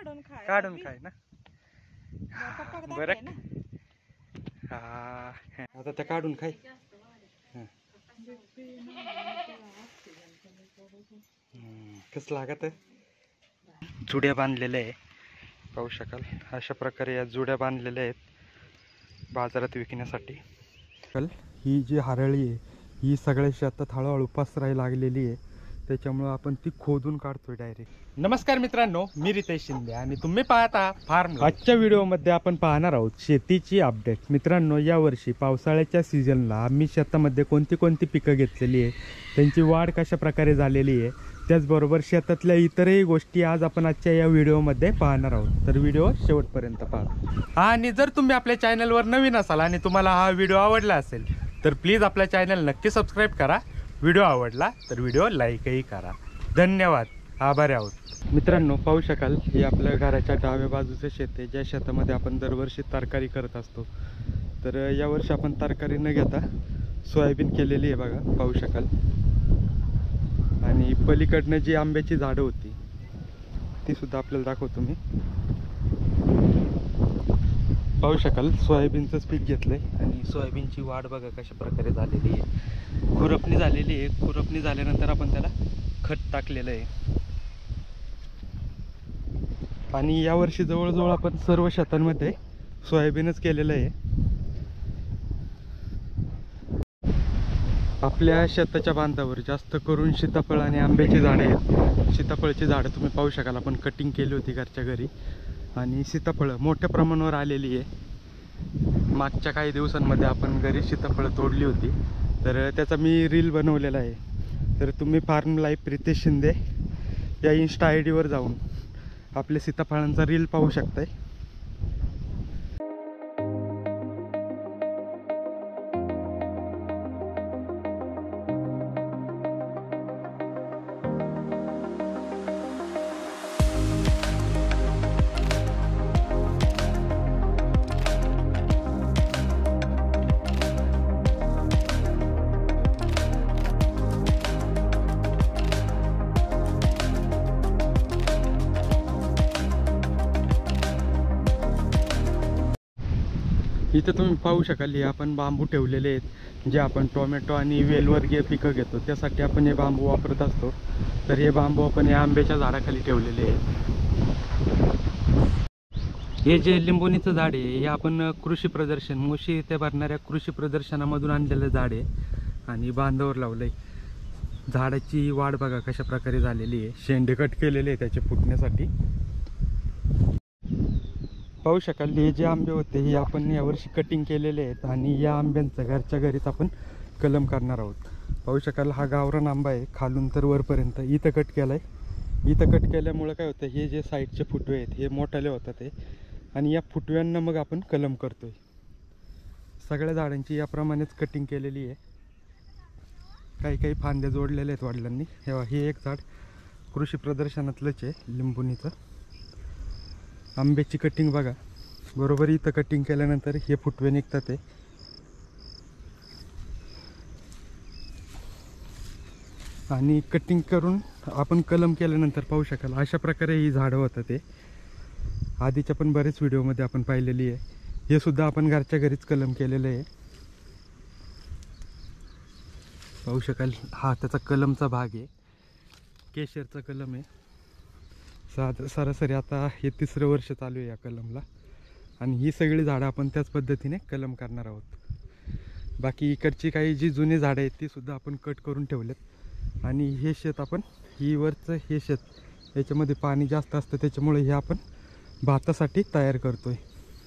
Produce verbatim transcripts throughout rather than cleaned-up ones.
काढून खाय काढून खाय ना बरं. हा आता त्या काढून खाय. कस लागत जुड्या बांधलेल्या आहे पाहू शकाल. अशा प्रकारे या जुड्या बांधलेल्या आहेत बाजारात विकण्यासाठी. ही जी हरळी आहे ही सगळ्या शेतात हळूहळू पसरायला लागलेली आहे, त्याच्यामुळे आपण ती खोदून काढतोय डायरेक्ट. नमस्कार मित्रांनो, मी रितेश शिंदे आणि तुम्ही पाहता फार्म. आजच्या व्हिडिओमध्ये आपण पाहणार आहोत शेतीची अपडेट. मित्रांनो, यावर्षी पावसाळ्याच्या सीझनला आम्ही शेतामध्ये कोणती कोणती पिकं घेतलेली आहे, त्यांची वाढ कशा प्रकारे झालेली आहे, त्याचबरोबर शेतातल्या इतरही गोष्टी आज आपण आजच्या या व्हिडिओमध्ये पाहणार आहोत. तर व्हिडिओ शेवटपर्यंत पहा. आणि जर तुम्ही आपल्या चॅनलवर नवीन असाल आणि तुम्हाला हा व्हिडिओ आवडला असेल तर प्लीज आपल्या चॅनल नक्की सबस्क्राईब करा. व्हिडिओ आवडला तर व्हिडिओ लाईकही करा. धन्यवाद, आभारी आहोत. मित्रांनो, पाहू शकाल हे आपल्या घराच्या डाव्या बाजूचं शेत आहे, ज्या शेतामध्ये आपण दरवर्षी तरकारी करत असतो. तर यावर्षी आपण तरकारी न घेता सोयाबीन केलेली आहे बघा, पाहू शकाल. आणि पलीकडनं जी आंब्याची झाडं होती ती सुद्धा आपल्याला दाखवतो मी. पाहू शकाल सोयाबीनचंच पीक घेतलंय आणि सोयाबीनची वाढ बघा कशा प्रकारे झालेली आहे. खुरपणी झालेली आहे. खुरपणी झाल्यानंतर आपण त्याला खत टाकलेलं आहे. आणि यावर्षी जवळजवळ आपण सर्व शेतांमध्ये सोयाबीनच केलेलं आहे. आपल्या शेताच्या बांधावर जास्त करून सीताफळ आणि आंब्याची झाडे आहेत. सीताफळची झाडं तुम्ही पाहू शकाल, आपण कटिंग केली होती घरच्या घरी आणि सीताफळं मोठ्या प्रमाणावर आलेली आहे. मागच्या काही दिवसांमध्ये आपण घरी सीताफळं तोडली होती, तर त्याचा मी रील बनवलेला आहे. तर तुम्ही फार्म लाईफ रितेश शिंदे या इन्स्टा आय डीवर जाऊन आपल्या सीताफळांचा रील पाहू शकताय. इथं तुम्ही पाहू शकाल हे आपण बांबू ठेवलेले आहेत, जे आपण टोमॅटो आणि वेलवर्गीय पिकं घेतो त्यासाठी आपण हे बांबू वापरत असतो. तर हे बांबू आपण या आंब्याच्या झाडाखाली ठेवलेले आहेत. हे जे लिंबोणीचं झाड आहे हे आपण कृषी प्रदर्शन मुशी इथे भरणाऱ्या कृषी प्रदर्शनामधून आणलेलं झाड आहे आणि बांधावर लावलंय. झाडाची वाढ बघा कशा प्रकारे झालेली आहे. शेंडे कट केलेले आहे त्याचे फुटण्यासाठी. पाहू शकाल हे जे आंबे होते हे आपण यावर्षी कटिंग केलेले आहेत आणि या आंब्यांचं घरच्या घरीच आपण कलम करणार आहोत. पाहू शकाल हा गावरान आंबा आहे, खालून तर वरपर्यंत. इथं कट केला आहे. इथं कट केल्यामुळं काय होतं, हे जे साईडचे फुटवे आहेत हे मोठाले होतात ते, आणि या फुटव्यांना मग आपण कलम करतोय. सगळ्या झाडांची याप्रमाणेच कटिंग केलेली आहे. काही काही फांद्या जोडलेल्या आहेत वडिलांनी. हे एक झाड कृषी प्रदर्शनातलंच आहे लिंबुनीचं. आंब्याची कटिंग बघा, बरोबर इथं कटिंग केल्यानंतर हे फुटवे निघतात ते. आणि कटिंग करून आपण कलम केल्यानंतर पाहू शकाल अशा प्रकारे ही झाडं होतं ते. आधीच्या पण बरेच व्हिडिओमध्ये आपण पाहिलेली आहे. हे सुद्धा आपण घरच्या घरीच कलम केलेलं आहे. पाहू शकाल हा त्याचा कलमचा भाग आहे, केशरचा कलम आहे. साध सरासरी आता हे तिसरं वर्ष चालू आहे या कलमला. आणि ही सगळी झाडं आपण त्याच पद्धतीने कलम करणार आहोत. बाकी इकडची काही जी जुनी झाडं आहेत ती सुद्धा आपण कट करून ठेवलेत. आणि हे शेत आपण ही वरचं हे शेत याच्यामध्ये पाणी जास्त असतं, त्याच्यामुळे हे आपण भातासाठी तयार करतोय.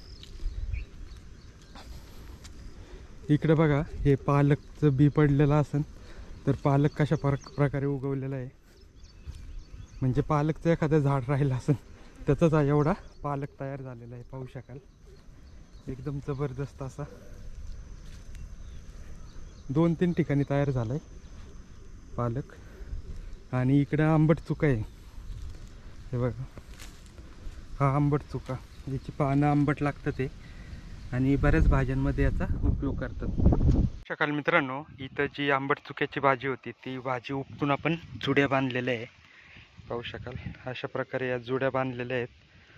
इकडे बघा हे पालकचं बी पडलेलं असेल तर पालक कशा प्रकारे उगवलेला आहे. म्हणजे पालकचं एखादं झाड राहिलं असेल त्याचाच एवढा पालक तयार झालेला आहे. पाहू शकाल एकदम जबरदस्त असा दोन तीन ठिकाणी तयार झाला आहे पालक. आणि इकडं आंबट चुका आहे, हे बघा हा आंबट चुका. याची पानं आंबट लागतं ते आणि बऱ्याच भाज्यांमध्ये याचा उपयोग करतात. शकाल मित्रांनो, इथं जी आंबट चुक्याची भाजी होती ती भाजी उपटून आपण जुड्या बांधलेल्या आहे. पाहू शकाल अशा प्रकारे या जुड्या बांधलेल्या आहेत.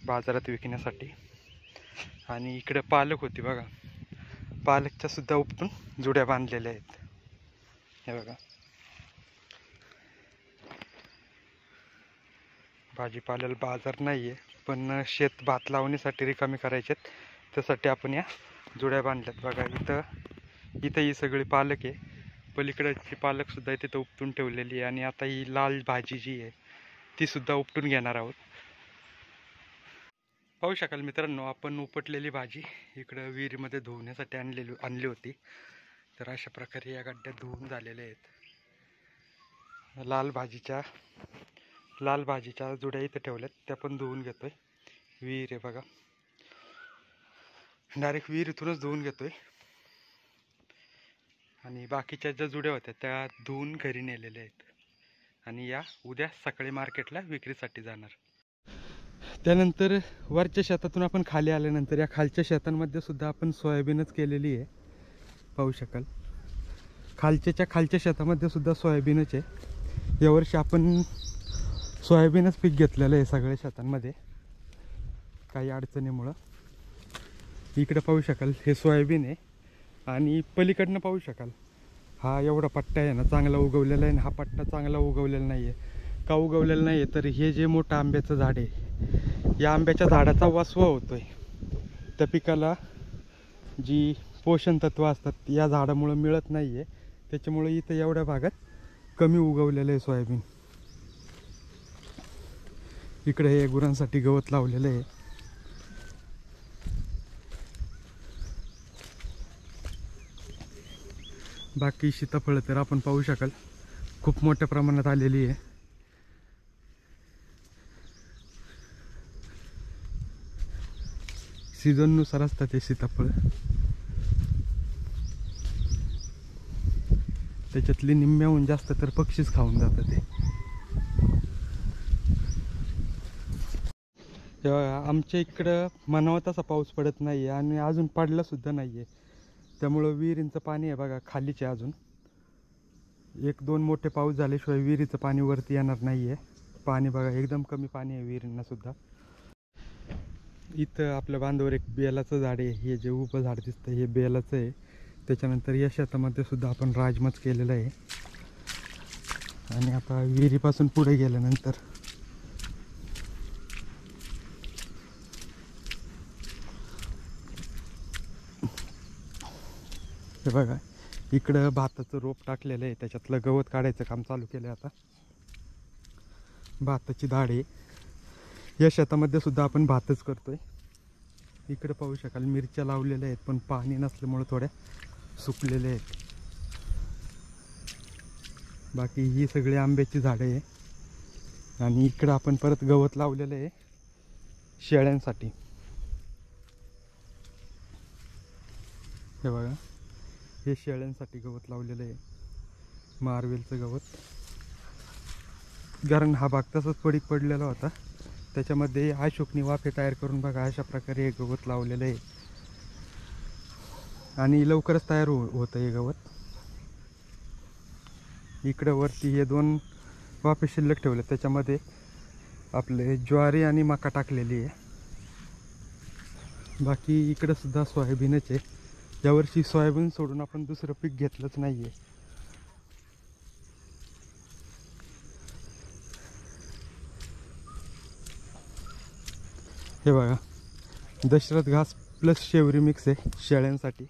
बाजारात विकण्यासाठी. आणि इकडे पालक होती बघा, पालकच्या सुद्धा उपटून जुड्या बांधलेल्या आहेत. हे बघा, भाजीपाल्याला बाजार नाही आहे, पण शेत भात लावणीसाठी रिकामी करायचेत, त्यासाठी आपण या जुड्या बांधल्यात. बघा इथं इथं ही सगळी पालक आहे, पलीकडची पालक सुद्धा तिथं उपटून ठेवलेली आहे. आणि आता ही लाल भाजी जी आहे ती सुद्धा उपटून घेणार आहोत. पाहू शकाल मित्रांनो, आपण उपटलेली भाजी इकडं विहिरीमध्ये धुवण्यासाठी आणलेली आणली होती. तर अशा प्रकारे या गड्ड्यात धुवून झालेल्या आहेत. लाल भाजीच्या लाल भाजीच्या जुड्या इथं ठेवल्यात, त्या पण धुवून घेतोय. विहीर आहे बघा, डायरेक्ट विहिरीतूनच धुवून घेतोय. आणि बाकीच्या ज्या जुड्या होत्या त्या धुवून घरी नेलेल्या आहेत. आणि या उद्या सकाळी मार्केटला विक्रीसाठी जाणार. त्यानंतर वरच्या शेतातून आपण खाली आल्यानंतर या खालच्या शेतांमध्ये सुद्धा आपण सोयाबीनच केलेली आहे. पाहू शकाल, खालच्याच्या खालच्या शेतामध्ये सुद्धा सोयाबीनच आहे. यावर्षी आपण सोयाबीनच पीक घेतलेलं आहे सगळ्या शेतांमध्ये काही अडचणीमुळं. इकडे पाहू शकाल हे सोयाबीन आहे. आणि पलीकडनं पाहू शकाल हा एवढा पट्टा आहे ना, चांगला उगवलेला आहे. हा पट्टा चांगला उगवलेला नाही आहे. का उगवलेलं नाही आहे तर हे जे मोठं आंब्याचं झाड आहे, या आंब्याच्या झाडाचा वासवा होतोय. त्या पिकाला जी पोषण तत्व असतात या झाडामुळं मिळत नाही आहे, त्याच्यामुळे इथं एवढ्या भागात कमी उगवलेलं आहे सोयाबीन. इकडे हे गुरांसाठी गवत लावलेलं आहे. बाकी सीताफळ तर आपण पाहू शकाल खूप मोठ्या प्रमाणात आलेली आहे. सीझननुसार असतात ते सीताफळ. त्याच्यातली निम्म्याहून जास्त तर पक्षीच खाऊन जातात ते. आमच्या इकडं म्हणावा तसा पाऊस पडत नाही आहे आणि अजून पडला सुद्धा नाही आहे. त्यामुळं विहिरींचं पाणी आहे बघा खालीचे, अजून एक दोन मोठे पाऊस झाल्याशिवाय विहिरीचं पाणी वरती येणार नाही आहे. पाणी बघा एकदम कमी पाणी आहे विहिरींना सुद्धा. इथं आपल्या बांधावर एक बेलाचं झाड आहे. हे जे उभं झाड दिसतं हे बेलाचं आहे. त्याच्यानंतर या शेतामध्ये सुद्धा आपण राजमाच केलेलं आहे. आणि आता विहिरीपासून पुढे गेल्यानंतर हे बघा इकडं भाताचं रोप टाकलेलं आहे, त्याच्यातलं गवत काढायचं काम चालू केलं आहे. आता भाताची दाढ आहे. या शेतामध्ये सुद्धा आपण भातच करतोय. इकडे पाहू शकाल मिरच्या लावलेल्या आहेत, पण पाणी नसल्यामुळे थोड्या सुकलेल्या आहेत. बाकी ही सगळी आंब्याची झाडं आहे. आणि इकडं आपण परत गवत लावलेलं आहे शेळ्यांसाठी. हे बघा हे शेळ्यांसाठी गवत लावलेलं आहे, मारवेलचं गवत. कारण हा भाग तसाच पडीक पडलेला होता, त्याच्यामध्ये अशोकनी वाफे तयार करून बघा अशा प्रकारे हे गवत लावलेलं आहे. आणि लवकरच तयार हो होतं हे गवत. इकडं वरती हे दोन वाफे शिल्लक ठेवले, त्याच्यामध्ये आपले ज्वारी आणि मका टाकलेली आहे. बाकी इकडं सुद्धा सोयाबीनच आहे. यावर्षी सोयाबीन सोडून आपण दुसरं पीक घेतलंच नाही आहे. हे बघा दशरथ घास प्लस शेवरी मिक्स आहे शेळ्यांसाठी.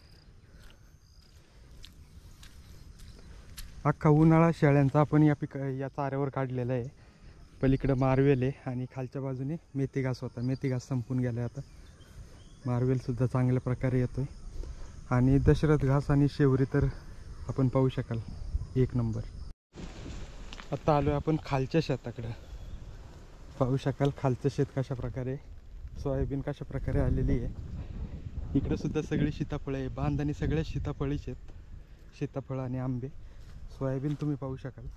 अख्खा उन्हाळा शेळ्यांचा आपण या पिका या चाऱ्यावर काढलेला आहे. पलीकडं मारवेल आहे आणि खालच्या बाजूने मेथी घास होता. मेथी घास संपून गेला आता. मारवेलसुद्धा चांगल्या प्रकारे येतो आहे. आणि दशरथ घास आणि शेवरी तर आपण पाहू शकाल एक नंबर. आता आलो आहे आपण खालच्या शेताकडं. पाहू शकाल खालचं शेत कशा प्रकारे, सोयाबीन कशा प्रकारे आलेली आहे. इकडं सुद्धा सगळी सीताफळं आहे. बांध आणि सगळ्या सीताफळीच आहेत, सीताफळ आणि आंबे. सोयाबीन तुम्ही पाहू शकाल.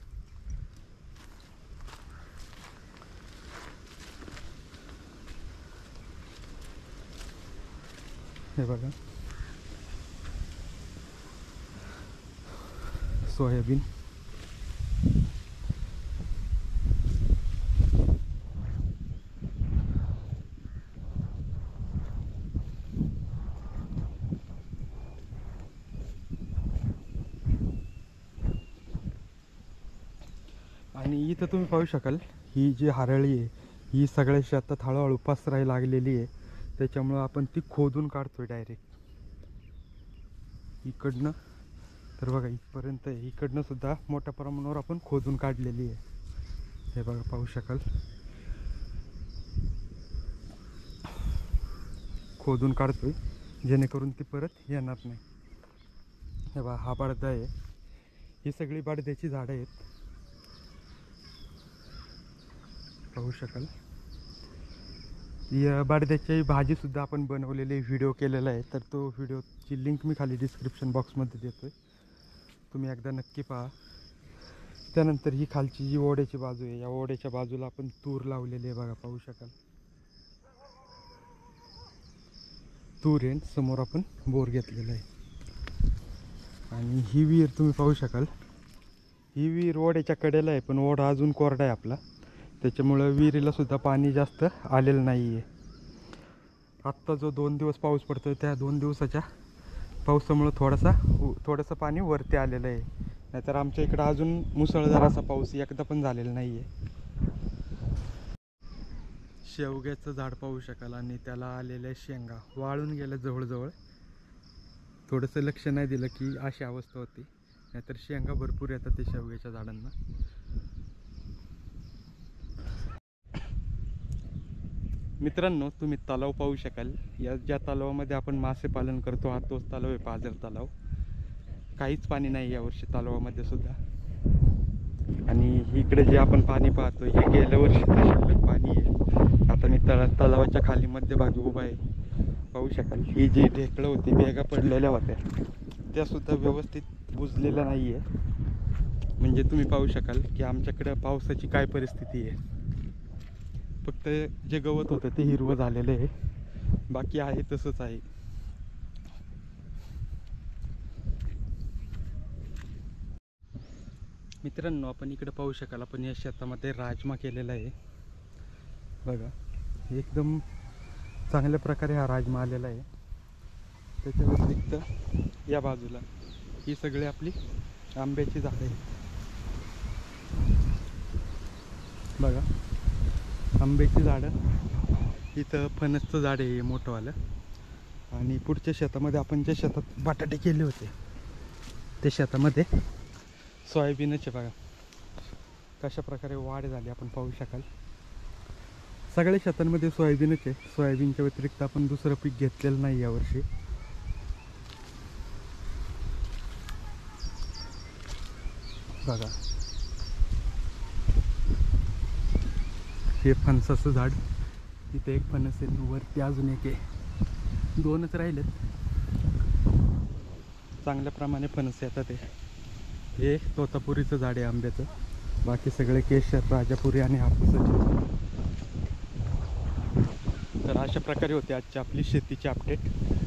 हे बघा सोयाबीन. आणि इथं तुम्ही पाहू शकाल ही जी हरळी आहे ही सगळ्या शेतात हळूहळू पसरायला लागलेली आहे, त्याच्यामुळं आपण ती खोदून काढतोय डायरेक्ट इकडनं. तर बघा इथपर्यंत आहे, इकडनं सुद्धा मोठ्या प्रमाणावर आपण खोदून काढलेली आहे. हे बघा पाहू शकाल खोदून काढतोय जेणेकरून ती परत येणार नाही. हे बघा हा बडदा आहे, ही सगळी बडद्याची झाडं आहेत पाहू शकाल. या बडद्याची भाजीसुद्धा आपण बनवलेली व्हिडिओ केलेला आहे, तर तो व्हिडिओची लिंक मी खाली डिस्क्रिप्शन बॉक्समध्ये देतो आहे, तुम्ही एकदा नक्की पहा. त्यानंतर ही खालची जी ओढ्याची बाजू आहे, या ओढ्याच्या बाजूला आपण तूर लावलेली आहे बघा पाहू शकाल. तूर आहे, समोर आपण बोर घेतलेला आहे. आणि ही विहीर तुम्ही पाहू शकाल, ही विहीर ओढ्याच्या कडेला आहे, पण ओढा अजून कोरडा आहे आपला, त्याच्यामुळं विहिरीला सुद्धा पाणी जास्त आलेलं नाही आहे. आत्ता जो दोन दिवस पाऊस पडतो आहे त्या दोन दिवसाच्या पावसामुळं थोडासा थोडंसं पाणी वरती आलेलं आहे, नाहीतर आमच्या इकडं अजून मुसळधार असा पाऊस एकदा पण झालेला नाही आहे. शेवग्याचं झाड पाहू शकाल आणि त्याला आलेल्या शेंगा वाळून गेल्या जवळजवळ. थोडंसं लक्ष नाही दिलं की अशी अवस्था होती, नाहीतर शेंगा भरपूर येतात ते शेवग्याच्या झाडांना. मित्रांनो तुम्ही तलाव पाहू शकाल, या ज्या तलावामध्ये आपण मासे पालन करतो हा तोच तलाव आहे पाझर तलाव. काहीच पाणी नाही यावर्षी तलावामध्ये सुद्धा. आणि इकडे जे आपण पाणी पाहतो हे गेल्या वर्षीचं शिल्लक पाणी आहे. आता मी तळा तलावाच्या खाली मध्यभागी उभा आहे पाहू शकाल. ही जी ढेकळं होती भेगा पडलेल्या होत्या त्यासुद्धा व्यवस्थित बुजलेल्या नाही आहे. म्हणजे तुम्ही पाहू शकाल की आमच्याकडं पावसाची काय परिस्थिती आहे. फक्त जे गवत होतं ते हिरवं झालेलं आहे, बाकी आहे तसंच आहे. मित्रांनो आपण इकडे पाहू शकाल, आपण या शेतामध्ये राजमा केलेला आहे बघा. एकदम चांगल्या प्रकारे हा राजमा आलेला आहे. त्याच्या व्यतिरिक्त या बाजूला ही सगळी आपली आंब्याची झाडं आहेत बघा. आंब्याची झाडं, इथं फणसचं झाड आहे मोठंवालं. आणि पुढच्या शेतामध्ये आपण ज्या शेतात बटाटे केले होते त्या शेतामध्ये सोयाबीनच आहे बघा. कशा प्रकारे वाढ झाली आपण पाहू शकाल. सगळ्या शेतांमध्ये सोयाबीनच आहे, सोयाबीनच्या व्यतिरिक्त आपण दुसरं पीक घेतलेलं नाही यावर्षी. बघा हे फणसाचं झाड, इथे एक फणस आहे, वरती अजून एक आहे, दोनच राहिलेत. चांगल्या प्रमाणे फणस येतात. ते हे तोतापुरीचं झाड आहे आंब्याचं, बाकी सगळे केशर, राजापुरी आणि हापूसाचे. तर अशा प्रकारे होते आजची आपली शेतीची अपडेट.